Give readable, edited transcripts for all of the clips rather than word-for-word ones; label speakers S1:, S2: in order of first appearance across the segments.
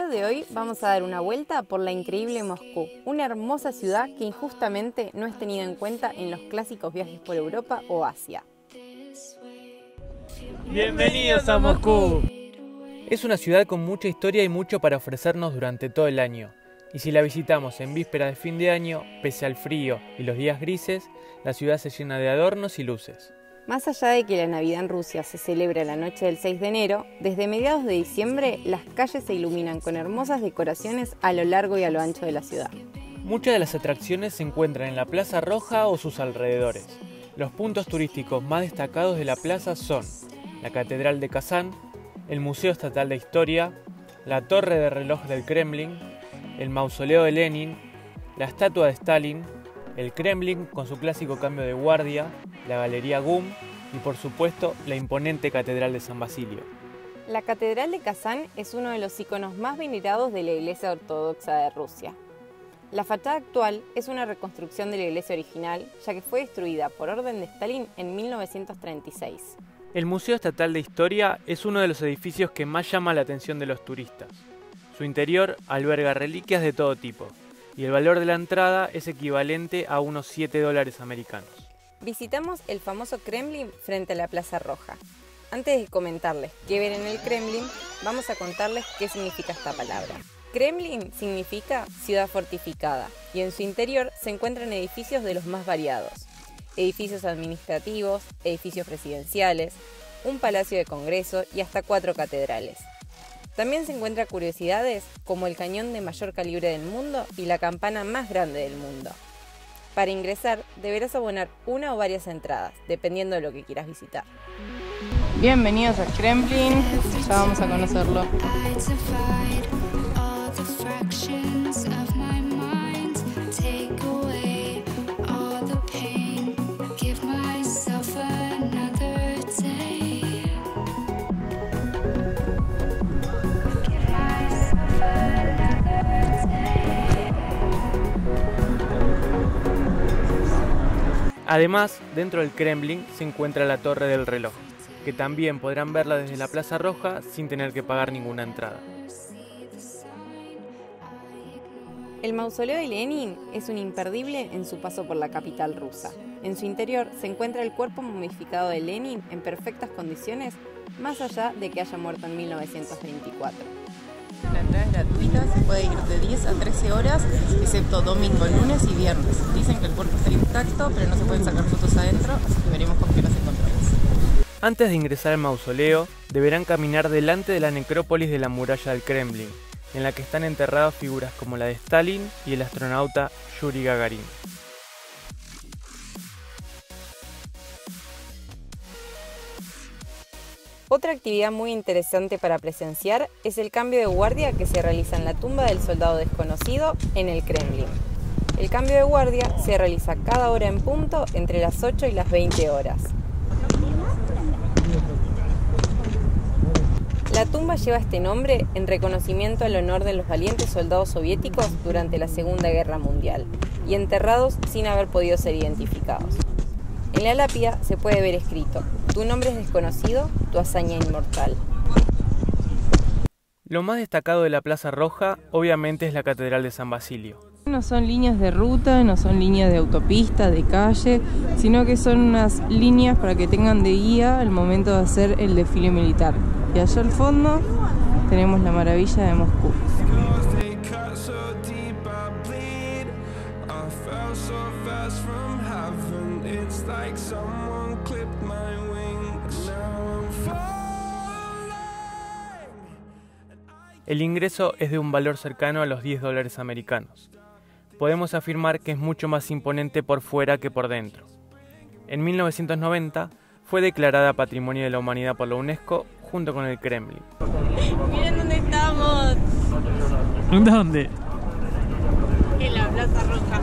S1: video de hoy vamos a dar una vuelta por la increíble Moscú, una hermosa ciudad que injustamente no es tenida en cuenta en los clásicos viajes por Europa o Asia.
S2: ¡Bienvenidos a Moscú! Es una ciudad con mucha historia y mucho para ofrecernos durante todo el año. Y si la visitamos en víspera de fin de año, pese al frío y los días grises, la ciudad se llena de adornos y luces.
S1: Más allá de que la Navidad en Rusia se celebra la noche del 6 de enero, desde mediados de diciembre las calles se iluminan con hermosas decoraciones a lo largo y a lo ancho de la ciudad.
S2: Muchas de las atracciones se encuentran en la Plaza Roja o sus alrededores. Los puntos turísticos más destacados de la plaza son la Catedral de Kazán, el Museo Estatal de Historia, la Torre de Reloj del Kremlin, el Mausoleo de Lenin, la estatua de Stalin, el Kremlin con su clásico cambio de guardia, la Galería GUM y por supuesto la imponente Catedral de San Basilio.
S1: La Catedral de Kazán es uno de los iconos más venerados de la Iglesia Ortodoxa de Rusia. La fachada actual es una reconstrucción de la iglesia original, ya que fue destruida por orden de Stalin en 1936.
S2: El Museo Estatal de Historia es uno de los edificios que más llama la atención de los turistas. Su interior alberga reliquias de todo tipo, y el valor de la entrada es equivalente a unos $7 americanos.
S1: Visitamos el famoso Kremlin frente a la Plaza Roja. Antes de comentarles qué ver en el Kremlin, vamos a contarles qué significa esta palabra. Kremlin significa ciudad fortificada, y en su interior se encuentran edificios de los más variados. Edificios administrativos, edificios presidenciales, un palacio de congreso y hasta 4 catedrales. También se encuentran curiosidades como el cañón de mayor calibre del mundo y la campana más grande del mundo. Para ingresar deberás abonar una o varias entradas, dependiendo de lo que quieras visitar. Bienvenidos al Kremlin, ya vamos a conocerlo.
S2: Además, dentro del Kremlin se encuentra la Torre del Reloj, que también podrán verla desde la Plaza Roja sin tener que pagar ninguna entrada.
S1: El Mausoleo de Lenin es un imperdible en su paso por la capital rusa. En su interior se encuentra el cuerpo momificado de Lenin en perfectas condiciones, más allá de que haya muerto en 1924.
S3: La entrada es gratuita, se puede ir de 10 a 13 horas, excepto domingo, lunes y viernes. Dicen que el cuerpo está intacto, pero no se pueden sacar fotos adentro, así que veremos con qué nos encontramos.
S2: Antes de ingresar al mausoleo, deberán caminar delante de la necrópolis de la muralla del Kremlin, en la que están enterradas figuras como la de Stalin y el astronauta Yuri Gagarin.
S1: Otra actividad muy interesante para presenciar es el cambio de guardia que se realiza en la tumba del soldado desconocido en el Kremlin. El cambio de guardia se realiza cada hora en punto entre las 8 y las 20 horas. La tumba lleva este nombre en reconocimiento al honor de los valientes soldados soviéticos durante la Segunda Guerra Mundial y enterrados sin haber podido ser identificados. En la lápida se puede ver escrito: tu nombre es desconocido, tu hazaña inmortal.
S2: Lo más destacado de la Plaza Roja, obviamente, es la Catedral de San Basilio.
S3: No son líneas de ruta, no son líneas de autopista, de calle, sino que son unas líneas para que tengan de guía al momento de hacer el desfile militar. Y allá al fondo tenemos la maravilla de Moscú.
S2: El ingreso es de un valor cercano a los $10 americanos. Podemos afirmar que es mucho más imponente por fuera que por dentro. En 1990 fue declarada Patrimonio de la Humanidad por la UNESCO junto con el Kremlin.
S1: ¡Miren dónde estamos!
S2: ¿Dónde?
S1: En la Plaza Roja.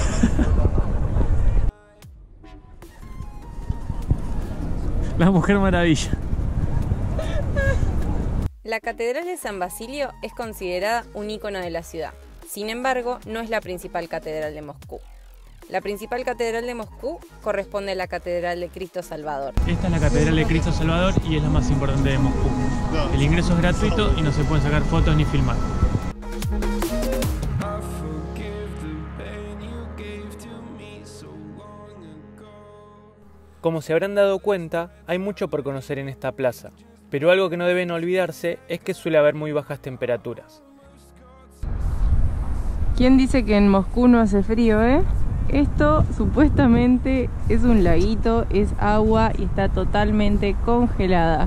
S2: La Mujer Maravilla.
S1: La Catedral de San Basilio es considerada un ícono de la ciudad. Sin embargo, no es la principal catedral de Moscú. La principal catedral de Moscú corresponde a la Catedral de Cristo Salvador.
S2: Esta es la Catedral de Cristo Salvador y es la más importante de Moscú. El ingreso es gratuito y no se pueden sacar fotos ni filmar. Como se habrán dado cuenta, hay mucho por conocer en esta plaza, pero algo que no deben olvidarse es que suele haber muy bajas temperaturas.
S3: ¿Quién dice que en Moscú no hace frío, Esto supuestamente es un laguito, es agua y está totalmente congelada.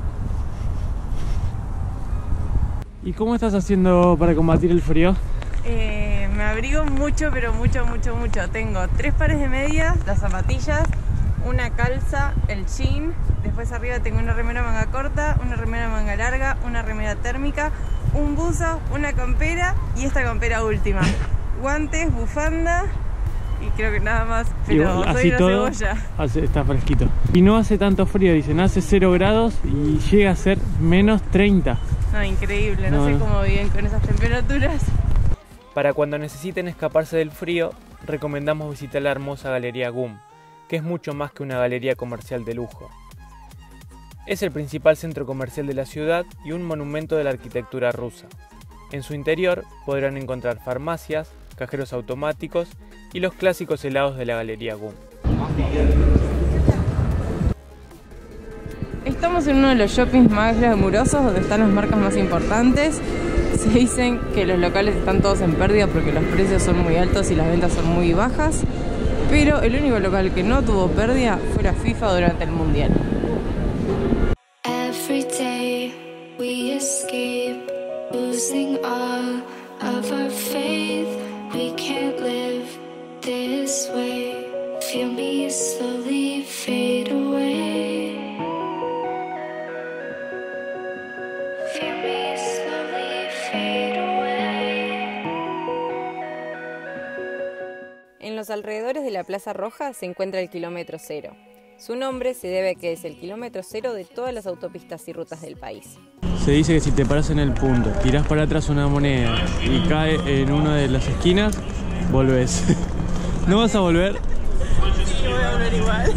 S2: ¿Y cómo estás haciendo para combatir el frío?
S3: Me abrigo mucho, pero mucho. Tengo 3 pares de medias, las zapatillas, una calza, el jean, después arriba tengo una remera manga corta, una remera manga larga, una remera térmica, un buzo, una campera y esta campera última. Guantes, bufanda y creo que nada más, pero soy una cebolla.
S2: Está fresquito. Y no hace tanto frío, dicen, hace 0 grados y llega a ser menos 30.
S3: No, increíble, no sé cómo viven con esas temperaturas.
S2: Para cuando necesiten escaparse del frío, recomendamos visitar la hermosa Galería GUM, que es mucho más que una galería comercial de lujo. Es el principal centro comercial de la ciudad y un monumento de la arquitectura rusa. En su interior podrán encontrar farmacias, cajeros automáticos y los clásicos helados de la Galería GUM.
S3: Estamos en uno de los shoppings más glamurosos donde están las marcas más importantes. Se dicen que los locales están todos en pérdida porque los precios son muy altos y las ventas son muy bajas, pero el único local que no tuvo pérdida fue la FIFA durante el Mundial.
S4: Every day we escape, losing all of our faith. We can't live this way. Feel me slowly fade away. Feel me slowly fade away.
S1: En los alrededores de la Plaza Roja se encuentra el kilómetro cero. Su nombre se debe a que es el kilómetro cero de todas las autopistas y rutas del país.
S2: Se dice que si te paras en el punto, tirás para atrás una moneda y cae en una de las esquinas, volvés. ¿No vas a volver?
S3: Sí, voy a volver igual.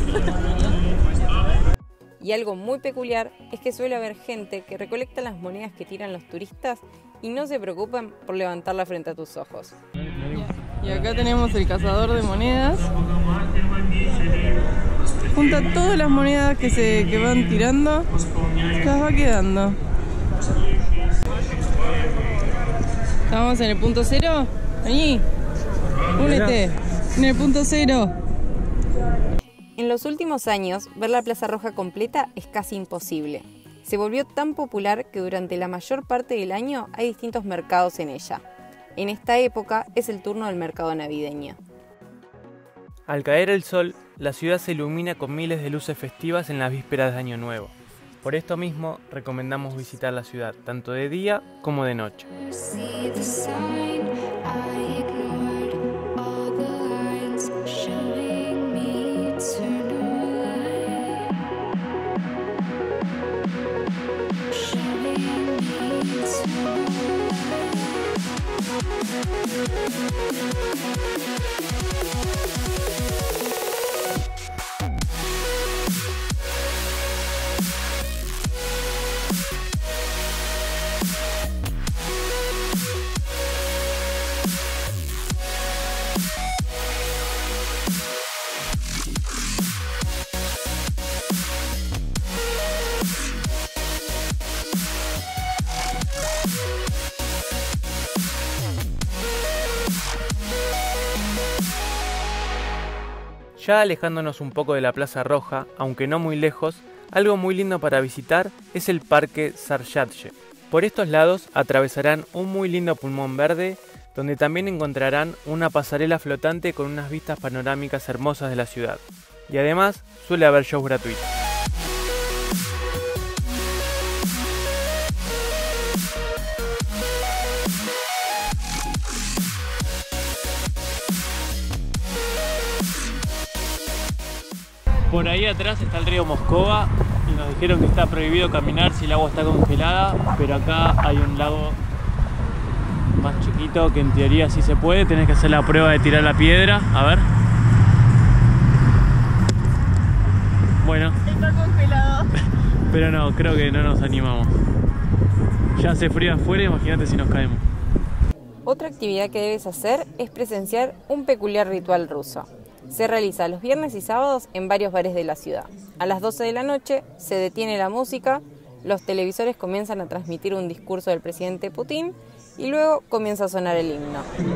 S1: Y algo muy peculiar es que suele haber gente que recolecta las monedas que tiran los turistas y no se preocupan por levantarlas frente a tus ojos.
S3: Y acá tenemos el cazador de monedas. Junta todas las monedas que van tirando, las va quedando. ¿Estamos en el punto cero? Vení, únete, en el punto cero.
S1: En los últimos años, ver la Plaza Roja completa es casi imposible. Se volvió tan popular que durante la mayor parte del año hay distintos mercados en ella. En esta época es el turno del mercado navideño.
S2: Al caer el sol, la ciudad se ilumina con miles de luces festivas en las vísperas de Año Nuevo. Por esto mismo, recomendamos visitar la ciudad tanto de día como de noche. Ya alejándonos un poco de la Plaza Roja, aunque no muy lejos, algo muy lindo para visitar es el Parque Zarzhache. Por estos lados atravesarán un muy lindo pulmón verde, donde también encontrarán una pasarela flotante con unas vistas panorámicas hermosas de la ciudad. Y además suele haber shows gratuitos. Por ahí atrás está el río Moscova y nos dijeron que está prohibido caminar si el agua está congelada, pero acá hay un lago más chiquito que en teoría sí se puede. Tenés que hacer la prueba de tirar la piedra, a ver. Bueno.
S3: Está congelado.
S2: Pero no, creo que no nos animamos. Ya hace frío afuera, imagínate si nos caemos.
S1: Otra actividad que debes hacer es presenciar un peculiar ritual ruso. Se realiza los viernes y sábados en varios bares de la ciudad. A las 12 de la noche se detiene la música, los televisores comienzan a transmitir un discurso del presidente Putin y luego comienza a sonar el himno.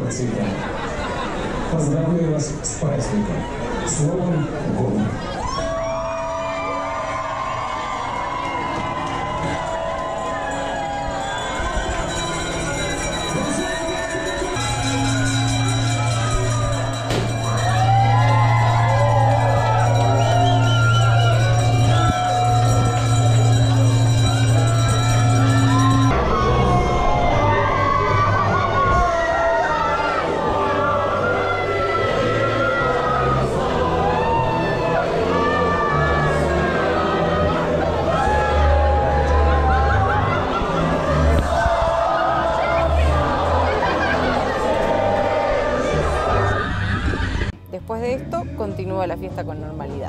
S1: Después de esto, continúa la fiesta con normalidad.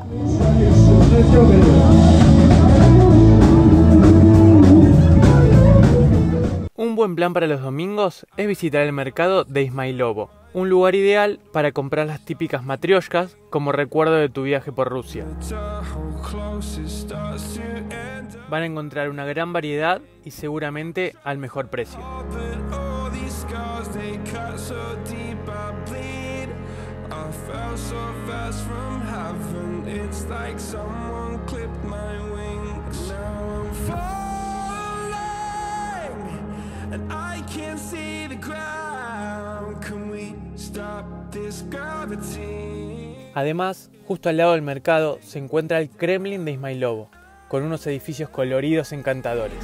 S2: Un buen plan para los domingos es visitar el mercado de Ismailovo, un lugar ideal para comprar las típicas matrioshkas como recuerdo de tu viaje por Rusia. Van a encontrar una gran variedad y seguramente al mejor precio. Además, justo al lado del mercado se encuentra el Kremlin de Ismailovo, con unos edificios coloridos encantadores.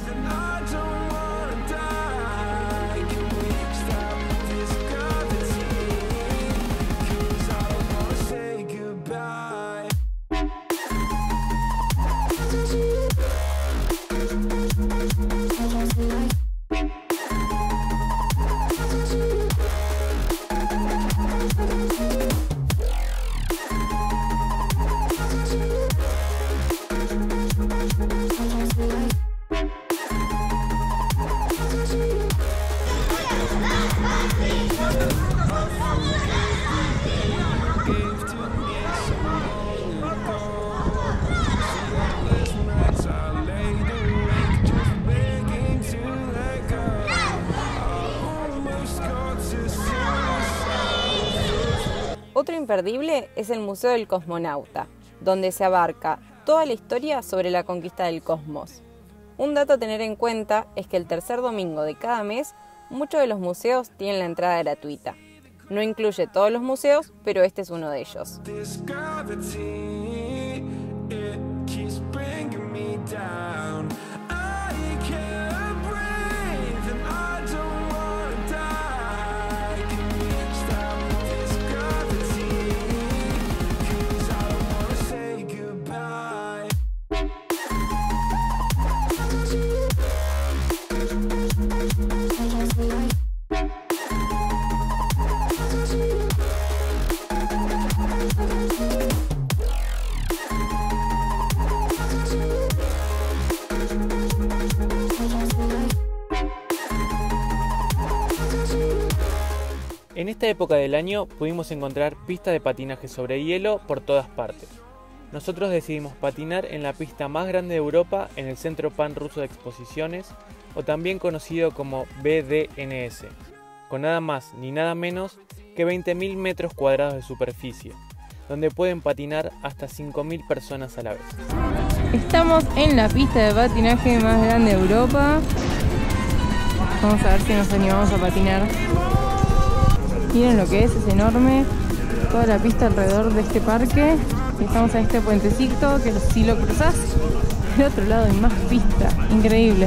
S1: Otro imperdible es el Museo del Cosmonauta, donde se abarca toda la historia sobre la conquista del cosmos. Un dato a tener en cuenta es que el tercer domingo de cada mes, muchos de los museos tienen la entrada gratuita. No incluye todos los museos, pero este es uno de ellos.
S2: En esta época del año pudimos encontrar pistas de patinaje sobre hielo por todas partes. Nosotros decidimos patinar en la pista más grande de Europa en el Centro Pan Ruso de Exposiciones, o también conocido como BDNS, con nada más ni nada menos que 20.000 metros cuadrados de superficie, donde pueden patinar hasta 5.000 personas a la vez.
S3: Estamos en la pista de patinaje más grande de Europa. Vamos a ver si nos animamos a patinar. Miren lo que es enorme, toda la pista alrededor de este parque. Y estamos en este puentecito que si lo cruzás, del otro lado hay más pista, increíble.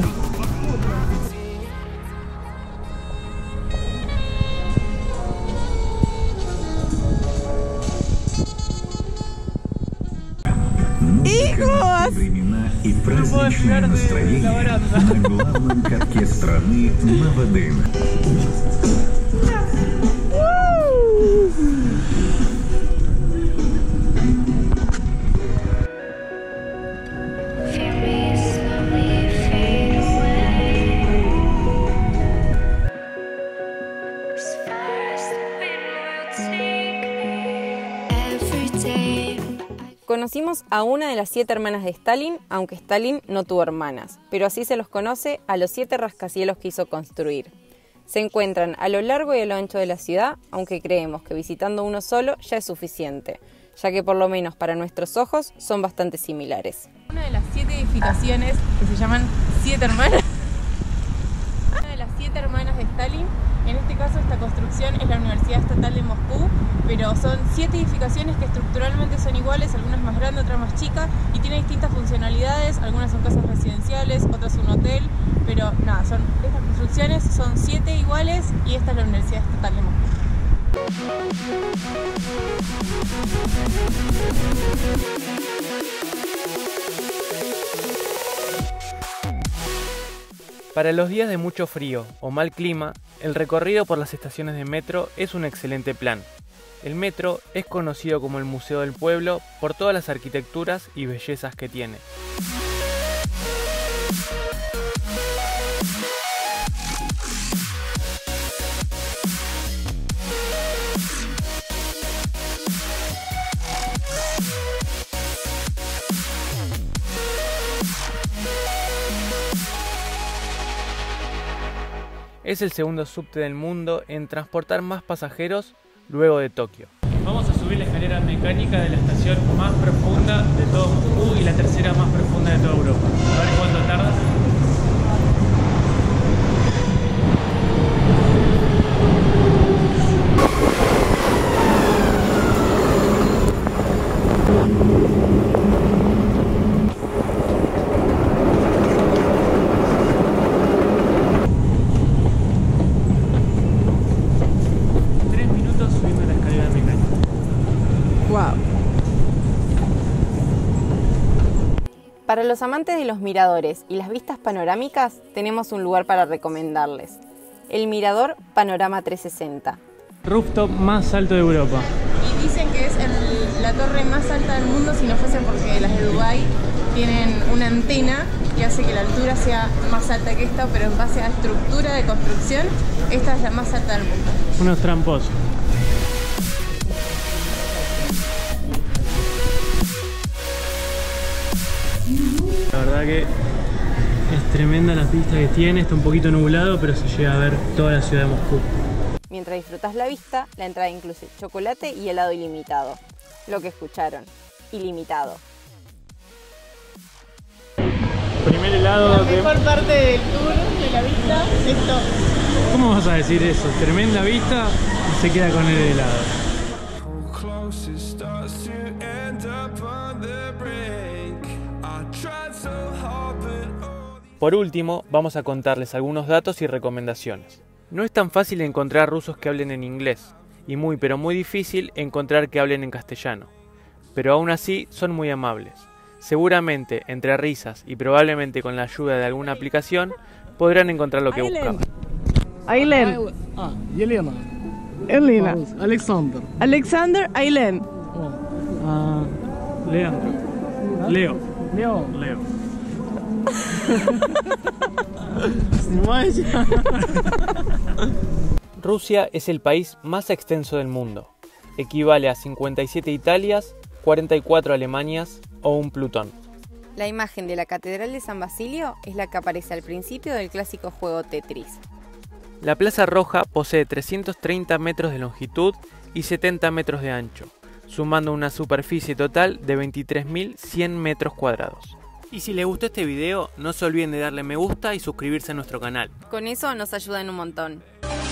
S3: ¡Hijos!
S5: И праздничное настроение на главном катке страны Новодын.
S4: Every
S1: Conocimos a una de las 7 hermanas de Stalin, aunque Stalin no tuvo hermanas, pero así se los conoce a los 7 rascacielos que hizo construir. Se encuentran a lo largo y a lo ancho de la ciudad, aunque creemos que visitando uno solo ya es suficiente, ya que por lo menos para nuestros ojos son bastante similares.
S3: Una de las 7 edificaciones que se llaman 7 hermanas. Una de las 7 hermanas de Stalin. En este caso esta construcción es la Universidad Estatal de Moscú, pero son 7 edificaciones que estructuralmente son iguales, algunas más grandes, otras más chicas, y tienen distintas funcionalidades, algunas son casas residenciales, otras un hotel, pero nada, estas construcciones son 7 iguales y esta es la Universidad Estatal de Moscú.
S2: Para los días de mucho frío o mal clima, el recorrido por las estaciones de metro es un excelente plan. El metro es conocido como el Museo del Pueblo por todas las arquitecturas y bellezas que tiene. Es el segundo subte del mundo en transportar más pasajeros luego de Tokio. Vamos a subir la escalera mecánica de la estación más profunda de todo Moscú y la tercera más profunda de toda Europa. A ver cuánto tarda.
S1: Para los amantes de los miradores y las vistas panorámicas, tenemos un lugar para recomendarles. El Mirador Panorama 360.
S2: Rooftop más alto de Europa.
S3: Y dicen que es la torre más alta del mundo, si no fuese porque las de Dubái tienen una antena que hace que la altura sea más alta que esta, pero en base a estructura de construcción, esta es la más alta del mundo.
S2: Unos tramposos. La verdad que es tremenda la pista que tiene, está un poquito nublado, pero se llega a ver toda la ciudad de Moscú.
S1: Mientras disfrutas la vista, la entrada incluye chocolate y helado ilimitado. Lo que escucharon, ilimitado.
S2: Primer helado.
S3: La mejor parte del tour de la vista es esto.
S2: ¿Cómo vas a decir eso? Tremenda vista y se queda con el helado. Por último, vamos a contarles algunos datos y recomendaciones. No es tan fácil encontrar rusos que hablen en inglés, y muy pero muy difícil encontrar que hablen en castellano. Pero aún así son muy amables. Seguramente, entre risas y probablemente con la ayuda de alguna aplicación, podrán encontrar lo que buscaban.
S3: Ailen.
S6: Елена.
S3: Elena.
S6: Александр.
S3: Alexander Ailen.
S2: Leandro. Leo.
S6: Лео. Снимаете?
S2: Rusia es el país más extenso del mundo. Equivale a 57 Italias, 44 Alemanias o un Plutón.
S1: La imagen de la Catedral de San Basilio es la que aparece al principio del clásico juego Tetris.
S2: La Plaza Roja posee 330 metros de longitud y 70 metros de ancho, sumando una superficie total de 23.100 metros cuadrados. Y si les gustó este video, no se olviden de darle me gusta y suscribirse a nuestro canal.
S1: Con eso nos ayudan un montón.